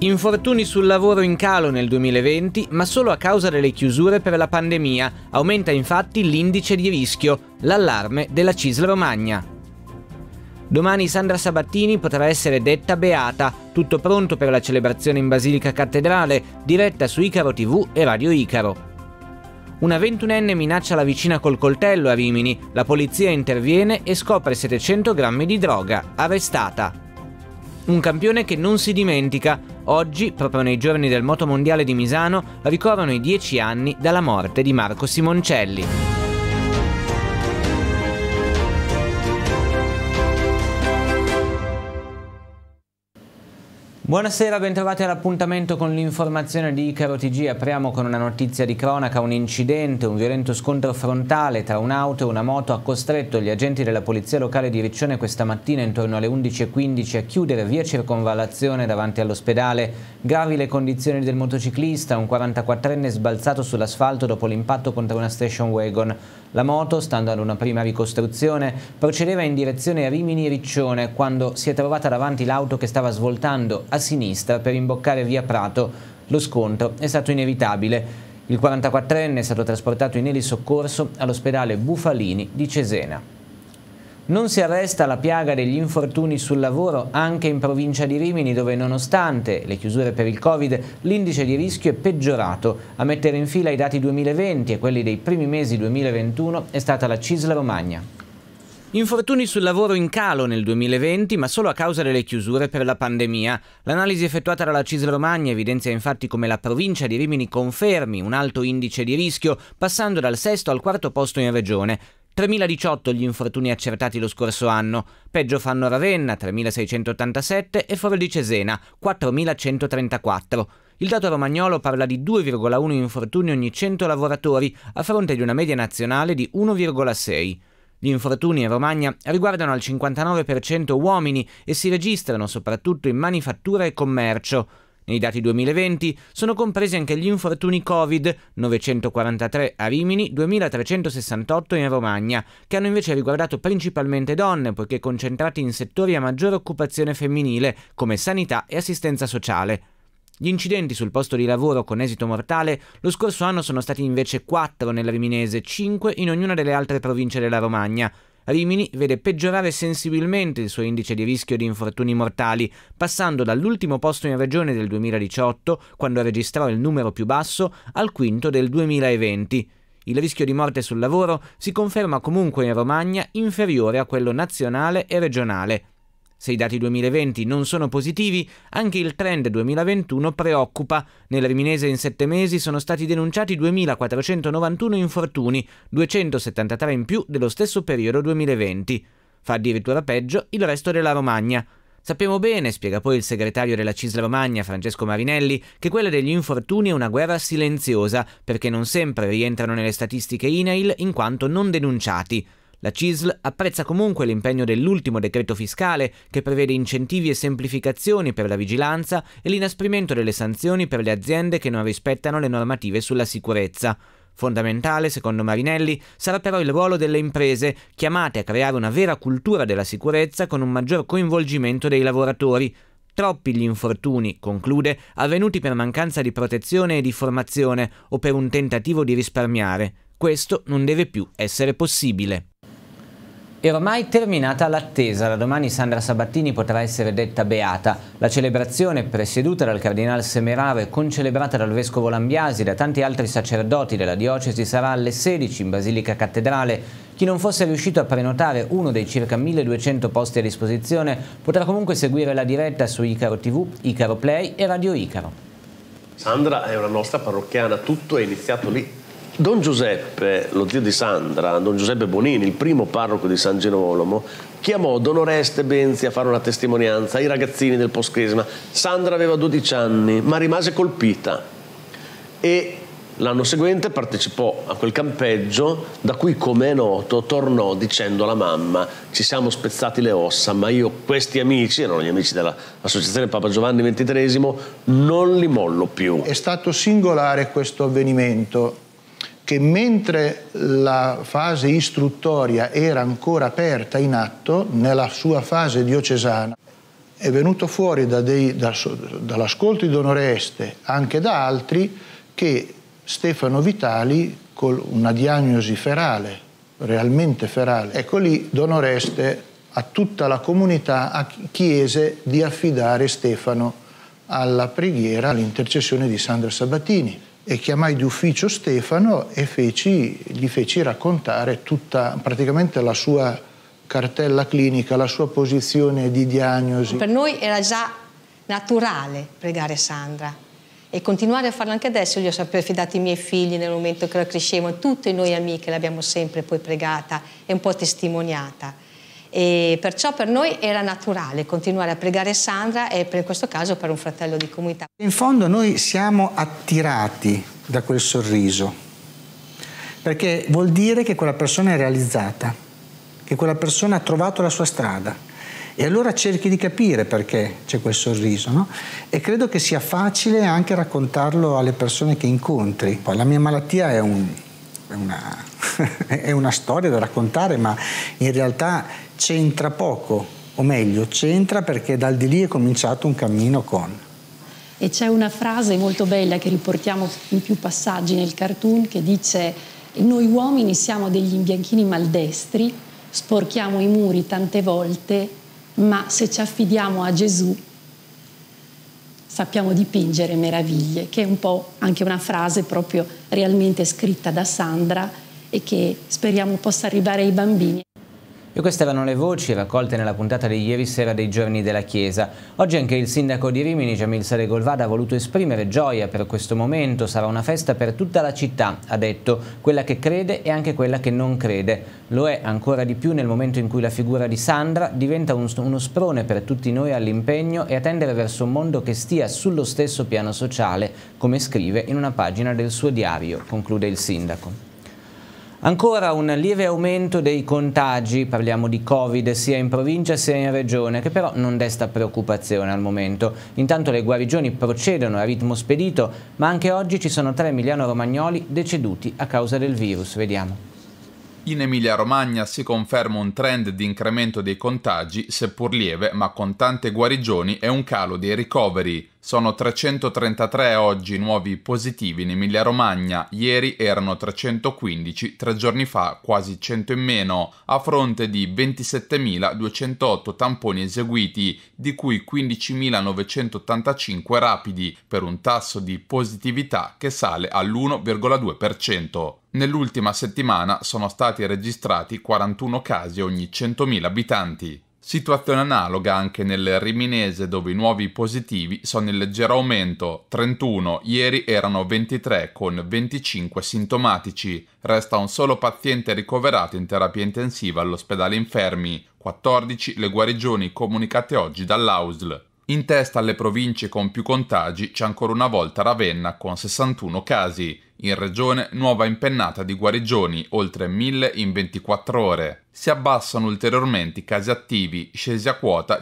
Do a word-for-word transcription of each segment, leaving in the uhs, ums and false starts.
Infortuni sul lavoro in calo nel duemilaventi, ma solo a causa delle chiusure per la pandemia. Aumenta infatti l'indice di rischio, l'allarme della C I S L Romagna. Domani Sandra Sabattini potrà essere detta beata, tutto pronto per la celebrazione in Basilica Cattedrale, diretta su Icaro tivù e Radio Icaro. Una ventunenne minaccia la vicina col coltello a Rimini, la polizia interviene e scopre settecento grammi di droga, arrestata. Un campione che non si dimentica. Oggi, proprio nei giorni del Motomondiale di Misano, ricorrono i dieci anni dalla morte di Marco Simoncelli. Buonasera, bentrovati all'appuntamento con l'informazione di Icaro T G. Apriamo con una notizia di cronaca. Un incidente, un violento scontro frontale tra un'auto e una moto ha costretto gli agenti della polizia locale di Riccione questa mattina intorno alle undici e quindici a chiudere via Circonvallazione davanti all'ospedale. Gravi le condizioni del motociclista, un quarantaquattrenne sbalzato sull'asfalto dopo l'impatto contro una station wagon. La moto, stando ad una prima ricostruzione, procedeva in direzione a Rimini-Riccione quando si è trovata davanti l'auto che stava svoltando a sinistra per imboccare via Prato. Lo scontro è stato inevitabile. Il quarantaquattrenne è stato trasportato in elisoccorso all'ospedale Bufalini di Cesena. Non si arresta la piaga degli infortuni sul lavoro anche in provincia di Rimini, dove nonostante le chiusure per il Covid l'indice di rischio è peggiorato. A mettere in fila i dati duemilaventi e quelli dei primi mesi duemilaventuno è stata la C I S L Romagna. Infortuni sul lavoro in calo nel duemilaventi, ma solo a causa delle chiusure per la pandemia. L'analisi effettuata dalla C I S L Romagna evidenzia infatti come la provincia di Rimini confermi un alto indice di rischio, passando dal sesto al quarto posto in regione. tremiladiciotto gli infortuni accertati lo scorso anno. Peggio fanno Ravenna, tremilaseicentottantasette, e Foro di Cesena, quattromilacentotrentaquattro. Il dato romagnolo parla di due virgola uno infortuni ogni cento lavoratori, a fronte di una media nazionale di uno virgola sei. Gli infortuni in Romagna riguardano al cinquantanove per cento uomini e si registrano soprattutto in manifattura e commercio. Nei dati duemilaventi sono compresi anche gli infortuni Covid, novecentoquarantatré a Rimini, duemilatrecentosessantotto in Romagna, che hanno invece riguardato principalmente donne, poiché concentrati in settori a maggiore occupazione femminile, come sanità e assistenza sociale. Gli incidenti sul posto di lavoro con esito mortale lo scorso anno sono stati invece quattro nel Riminese, cinque in ognuna delle altre province della Romagna. Rimini vede peggiorare sensibilmente il suo indice di rischio di infortuni mortali, passando dall'ultimo posto in regione del duemiladiciotto, quando registrò il numero più basso, al quinto del duemilaventi. Il rischio di morte sul lavoro si conferma comunque in Romagna inferiore a quello nazionale e regionale. Se i dati duemilaventi non sono positivi, anche il trend duemilaventuno preoccupa. Nel Riminese in sette mesi sono stati denunciati duemilaquattrocentonovantuno infortuni, duecentosettantatré in più dello stesso periodo duemilaventi. Fa addirittura peggio il resto della Romagna. Sappiamo bene, spiega poi il segretario della C I S L Romagna, Francesco Marinelli, che quella degli infortuni è una guerra silenziosa, perché non sempre rientrano nelle statistiche I N A I L in quanto non denunciati. La C I S L apprezza comunque l'impegno dell'ultimo decreto fiscale, che prevede incentivi e semplificazioni per la vigilanza e l'inasprimento delle sanzioni per le aziende che non rispettano le normative sulla sicurezza. Fondamentale, secondo Marinelli, sarà però il ruolo delle imprese, chiamate a creare una vera cultura della sicurezza con un maggior coinvolgimento dei lavoratori. Troppi gli infortuni, conclude, avvenuti per mancanza di protezione e di formazione o per un tentativo di risparmiare. Questo non deve più essere possibile. È ormai terminata l'attesa. Da domani Sandra Sabattini potrà essere detta beata. La celebrazione, presieduta dal cardinale Semeraro e concelebrata dal vescovo Lambiasi e da tanti altri sacerdoti della diocesi, sarà alle sedici in Basilica Cattedrale. Chi non fosse riuscito a prenotare uno dei circa milleduecento posti a disposizione potrà comunque seguire la diretta su Icaro tivù, Icaro Play e Radio Icaro. Sandra è una nostra parrocchiana, tutto è iniziato lì. Don Giuseppe, lo zio di Sandra, Don Giuseppe Bonini, il primo parroco di San Girolamo, chiamò Don Oreste Benzi a fare una testimonianza ai ragazzini del post-crisma. Sandra aveva dodici anni, ma rimase colpita e l'anno seguente partecipò a quel campeggio da cui, come è noto, tornò dicendo alla mamma: ci siamo spezzati le ossa, ma io questi amici, erano gli amici dell'associazione Papa Giovanni ventitreesimo, non li mollo più. È stato singolare questo avvenimento, che mentre la fase istruttoria era ancora aperta, in atto, nella sua fase diocesana, è venuto fuori da dei, da, dall'ascolto di Don Oreste, anche da altri, che Stefano Vitali, con una diagnosi ferale, realmente ferale, ecco lì Don Oreste a tutta la comunità chiese di affidare Stefano alla preghiera, all'intercessione di Sandra Sabatini, e chiamai d'ufficio Stefano e feci, gli feci raccontare tutta praticamente la sua cartella clinica, la sua posizione di diagnosi. Per noi era già naturale pregare Sandra e continuare a farlo anche adesso. Io ho sempre affidato i miei figli nel momento che la crescevano, tutte noi amiche l'abbiamo sempre poi pregata e un po' testimoniata. E perciò per noi era naturale continuare a pregare Sandra e per in questo caso per un fratello di comunità. In fondo noi siamo attirati da quel sorriso, perché vuol dire che quella persona è realizzata, che quella persona ha trovato la sua strada, e allora cerchi di capire perché c'è quel sorriso, no? E credo che sia facile anche raccontarlo alle persone che incontri. Poi la mia malattia è, un, è, una, è una storia da raccontare, ma in realtà c'entra poco, o meglio c'entra perché dal di lì è cominciato un cammino con. E c'è una frase molto bella che riportiamo in più passaggi nel cartoon che dice: noi uomini siamo degli imbianchini maldestri, sporchiamo i muri tante volte, ma se ci affidiamo a Gesù sappiamo dipingere meraviglie, che è un po' anche una frase proprio realmente scritta da Sandra e che speriamo possa arrivare ai bambini. E queste erano le voci raccolte nella puntata di ieri sera dei Giorni della Chiesa. Oggi anche il sindaco di Rimini, Jamil Saregolvada, ha voluto esprimere gioia per questo momento. Sarà una festa per tutta la città, ha detto, quella che crede e anche quella che non crede. Lo è ancora di più nel momento in cui la figura di Sandra diventa un, uno sprone per tutti noi all'impegno e a tendere verso un mondo che stia sullo stesso piano sociale, come scrive in una pagina del suo diario, conclude il sindaco. Ancora un lieve aumento dei contagi, parliamo di Covid, sia in provincia sia in regione, che però non desta preoccupazione al momento. Intanto le guarigioni procedono a ritmo spedito, ma anche oggi ci sono tre emiliano-romagnoli deceduti a causa del virus. Vediamo. In Emilia-Romagna si conferma un trend di incremento dei contagi, seppur lieve, ma con tante guarigioni e un calo dei ricoveri. Sono trecentotrentatré oggi nuovi positivi in Emilia-Romagna, ieri erano trecentoquindici, tre giorni fa quasi cento in meno, a fronte di ventisettemiladuecentootto tamponi eseguiti, di cui quindicimilanovecentottantacinque rapidi, per un tasso di positività che sale all'uno virgola due per cento. Nell'ultima settimana sono stati registrati quarantuno casi ogni centomila abitanti. Situazione analoga anche nel Riminese, dove i nuovi positivi sono in leggero aumento, trentuno, ieri erano ventitré con venticinque sintomatici. Resta un solo paziente ricoverato in terapia intensiva all'ospedale Infermi, quattordici le guarigioni comunicate oggi dall'A U S L. In testa alle province con più contagi c'è ancora una volta Ravenna con sessantuno casi. In regione nuova impennata di guarigioni, oltre mille in ventiquattro ore. Si abbassano ulteriormente i casi attivi, scesi a quota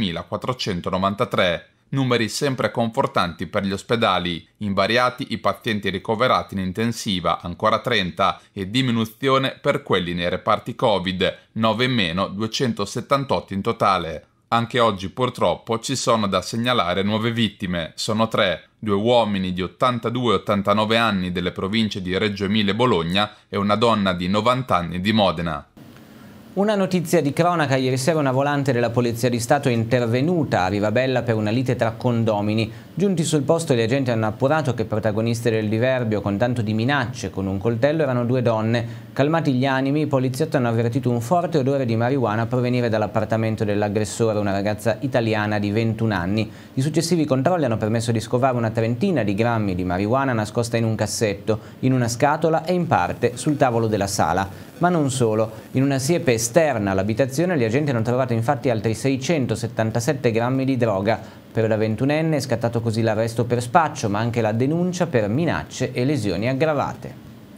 diecimilaquattrocentonovantatré. Numeri sempre confortanti per gli ospedali, invariati i pazienti ricoverati in intensiva, ancora trenta, e diminuzione per quelli nei reparti Covid, nove in meno, duecentosettantotto in totale. Anche oggi purtroppo ci sono da segnalare nuove vittime, sono tre, due uomini di ottantadue e ottantanove anni delle province di Reggio Emilia e Bologna e una donna di novanta anni di Modena. Una notizia di cronaca: ieri sera una volante della Polizia di Stato è intervenuta a Rivabella per una lite tra condomini. Giunti sul posto, gli agenti hanno appurato che protagoniste del diverbio, con tanto di minacce con un coltello, erano due donne. Calmati gli animi, i poliziotti hanno avvertito un forte odore di marijuana a provenire dall'appartamento dell'aggressore, una ragazza italiana di ventuno anni. I successivi controlli hanno permesso di scovare una trentina di grammi di marijuana nascosta in un cassetto, in una scatola e in parte sul tavolo della sala. Ma non solo. In una siepe esterna all'abitazione gli agenti hanno trovato infatti altri seicentosettantasette grammi di droga. Per la ventunenne è scattato così l'arresto per spaccio, ma anche la denuncia per minacce e lesioni aggravate.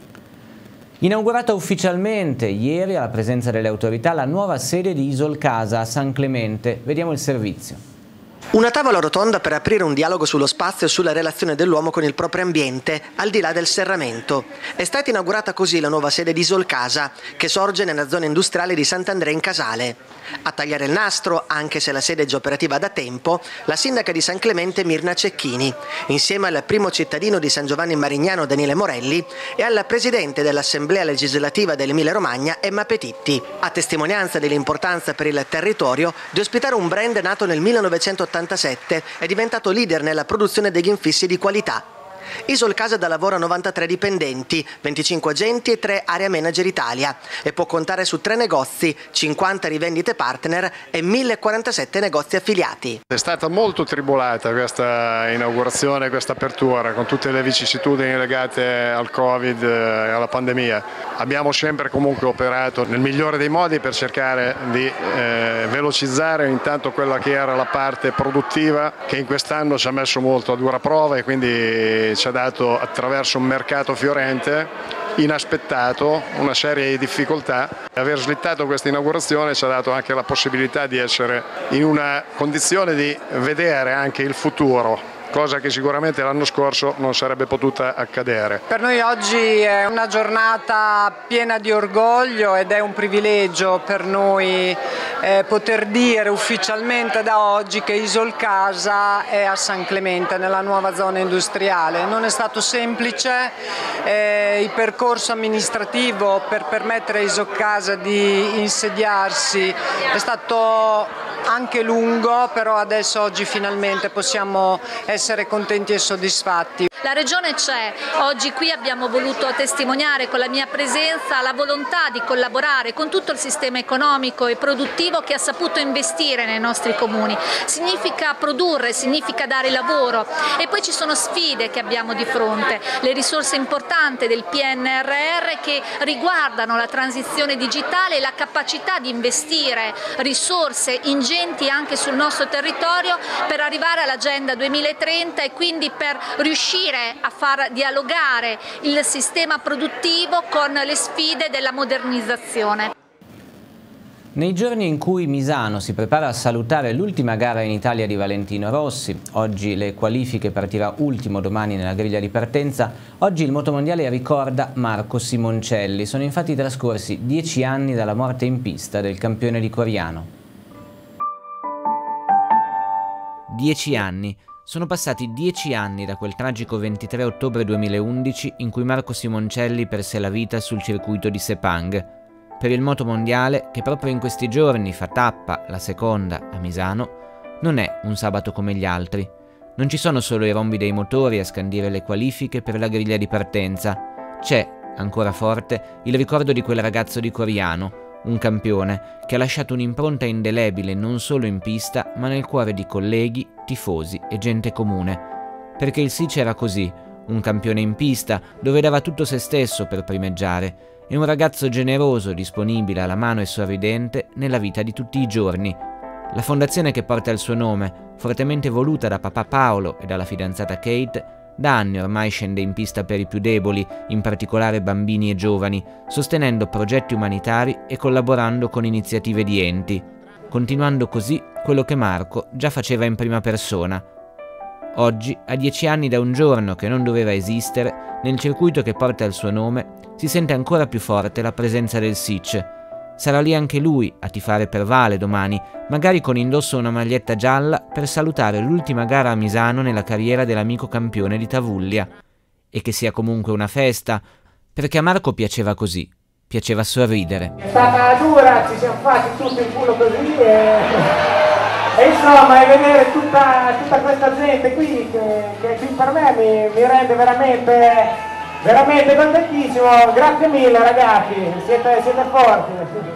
Inaugurata ufficialmente ieri alla presenza delle autorità la nuova sede di Isolcasa a San Clemente. Vediamo il servizio. Una tavola rotonda per aprire un dialogo sullo spazio e sulla relazione dell'uomo con il proprio ambiente, al di là del serramento. È stata inaugurata così la nuova sede di Isolcasa, che sorge nella zona industriale di Sant'Andrea in Casale. A tagliare il nastro, anche se la sede è già operativa da tempo, la sindaca di San Clemente Mirna Cecchini, insieme al primo cittadino di San Giovanni Marignano Daniele Morelli e alla presidente dell'Assemblea legislativa dell'Emilia Romagna Emma Petitti, a testimonianza dell'importanza per il territorio di ospitare un brand nato nel millenovecentottantasette è diventato leader nella produzione degli infissi di qualità. Isolcasa dà lavoro a novantatré dipendenti, venticinque agenti e tre area manager Italia e può contare su tre negozi, cinquanta rivendite partner e mille quarantasette negozi affiliati. È stata molto tribolata questa inaugurazione, questa apertura, con tutte le vicissitudini legate al Covid e alla pandemia. Abbiamo sempre comunque operato nel migliore dei modi per cercare di eh, velocizzare intanto quella che era la parte produttiva, che in quest'anno ci ha messo molto a dura prova e quindi ci ha dato, attraverso un mercato fiorente, inaspettato, una serie di difficoltà. Aver slittato questa inaugurazione ci ha dato anche la possibilità di essere in una condizione di vedere anche il futuro, cosa che sicuramente l'anno scorso non sarebbe potuta accadere. Per noi oggi è una giornata piena di orgoglio ed è un privilegio per noi eh, poter dire ufficialmente da oggi che Isolcasa è a San Clemente, nella nuova zona industriale. Non è stato semplice, eh, il percorso amministrativo per permettere a Isolcasa di insediarsi è stato anche lungo, però adesso oggi finalmente possiamo essere contenti e soddisfatti. La Regione c'è, oggi qui abbiamo voluto testimoniare con la mia presenza la volontà di collaborare con tutto il sistema economico e produttivo che ha saputo investire nei nostri comuni. Significa produrre, significa dare lavoro e poi ci sono sfide che abbiamo di fronte, le risorse importanti del P N R R che riguardano la transizione digitale e la capacità di investire risorse ingenti anche sul nostro territorio per arrivare all'Agenda duemilatrenta e quindi per riuscire a far dialogare il sistema produttivo con le sfide della modernizzazione. Nei giorni in cui Misano si prepara a salutare l'ultima gara in Italia di Valentino Rossi, oggi le qualifiche, partirà ultimo domani nella griglia di partenza, oggi il motomondiale ricorda Marco Simoncelli. Sono infatti trascorsi dieci anni dalla morte in pista del campione di Coriano. Dieci anni. Sono passati dieci anni da quel tragico ventitré ottobre duemilaundici in cui Marco Simoncelli perse la vita sul circuito di Sepang. Per il motomondiale, che proprio in questi giorni fa tappa, la seconda, a Misano, non è un sabato come gli altri. Non ci sono solo i rombi dei motori a scandire le qualifiche per la griglia di partenza. C'è, ancora forte, il ricordo di quel ragazzo di Coriano, un campione che ha lasciato un'impronta indelebile non solo in pista, ma nel cuore di colleghi, tifosi e gente comune. Perché il Sic era così, un campione in pista, dove dava tutto se stesso per primeggiare, e un ragazzo generoso, disponibile alla mano e sorridente nella vita di tutti i giorni. La fondazione che porta il suo nome, fortemente voluta da papà Paolo e dalla fidanzata Kate, da anni ormai scende in pista per i più deboli, in particolare bambini e giovani, sostenendo progetti umanitari e collaborando con iniziative di enti, continuando così quello che Marco già faceva in prima persona. Oggi, a dieci anni da un giorno che non doveva esistere, nel circuito che porta il suo nome, si sente ancora più forte la presenza del Sic. Sarà lì anche lui a tifare per Vale domani, magari con indosso una maglietta gialla per salutare l'ultima gara a Misano nella carriera dell'amico campione di Tavullia. E che sia comunque una festa, perché a Marco piaceva così, piaceva sorridere. È stata dura, ci siamo fatti tutto il culo così e, e insomma, e vedere tutta, tutta questa gente qui che, che qui per me mi, mi rende veramente... veramente contentissimo, grazie mille ragazzi, siete, siete forti.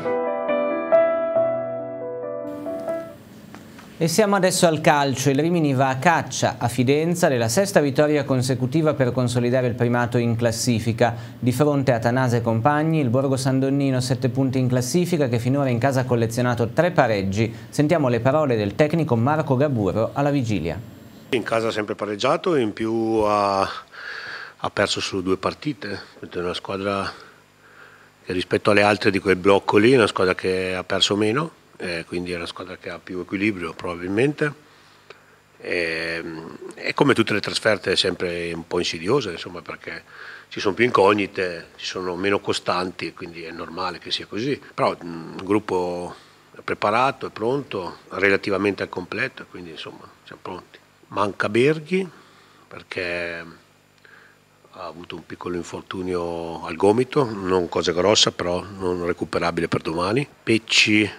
E siamo adesso al calcio. Il Rimini va a caccia a Fidenza della sesta vittoria consecutiva per consolidare il primato in classifica. Di fronte a Tanase e compagni, il Borgo Sandonnino sette punti in classifica che finora in casa ha collezionato tre pareggi. Sentiamo le parole del tecnico Marco Gaburro alla vigilia. In casa ha sempre pareggiato, in più ha, ha perso solo due partite. È una squadra che rispetto alle altre di quel blocco lì è una squadra che ha perso meno. Eh, quindi è una squadra che ha più equilibrio probabilmente, E, e come tutte le trasferte è sempre un po' insidiosa, insomma, perché ci sono più incognite, ci sono meno costanti, quindi è normale che sia così. Però il gruppo è preparato, è pronto, relativamente al completo, quindi insomma siamo pronti. Manca Berghi perché ha avuto un piccolo infortunio al gomito, non cosa grossa, però non recuperabile per domani. Pecci,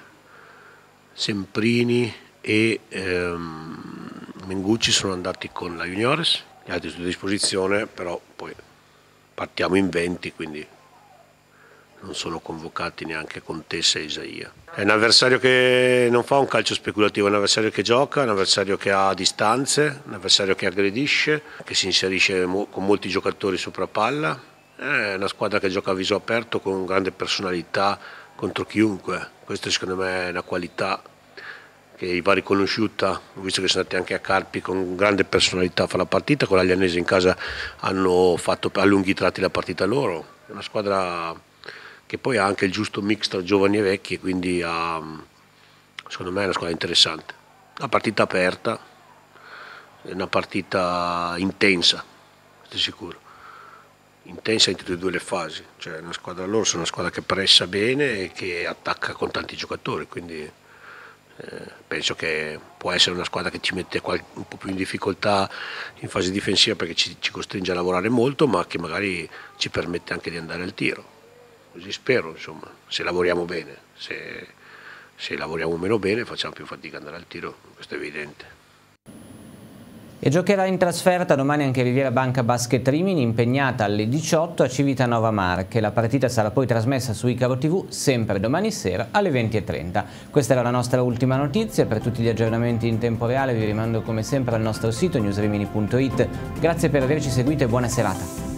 Semprini e ehm, Mengucci sono andati con la Juniores, gli altri sono a disposizione, però poi partiamo in venti, quindi non sono convocati neanche Contessa e Isaia. È un avversario che non fa un calcio speculativo, è un avversario che gioca, è un avversario che ha distanze, un avversario che aggredisce, che si inserisce mo- con molti giocatori sopra palla. È una squadra che gioca a viso aperto con grande personalità contro chiunque. Questa secondo me è una qualità che i vari conosciuta, ho visto che sono andati anche a Carpi con grande personalità a fare la partita, con l'Aglianese in casa hanno fatto a lunghi tratti la partita loro. È una squadra che poi ha anche il giusto mix tra giovani e vecchi, e quindi ha, secondo me è una squadra interessante. Una partita aperta, è una partita intensa, questo è sicuro. Intensa in tutte e due le fasi, cioè una squadra loro sono una squadra che pressa bene e che attacca con tanti giocatori, quindi Eh, penso che può essere una squadra che ci mette un po' più in difficoltà in fase difensiva perché ci, ci costringe a lavorare molto, ma che magari ci permette anche di andare al tiro. Così spero, insomma, se lavoriamo bene. Se, se lavoriamo meno bene facciamo più fatica ad andare al tiro, questo è evidente. E giocherà in trasferta domani anche Riviera Banca Basket Rimini, impegnata alle diciotto a Civitanova Marche. La partita sarà poi trasmessa su Icaro tivù sempre domani sera alle venti e trenta. Questa era la nostra ultima notizia. Per tutti gli aggiornamenti in tempo reale vi rimando come sempre al nostro sito newsrimini punto it. Grazie per averci seguito e buona serata.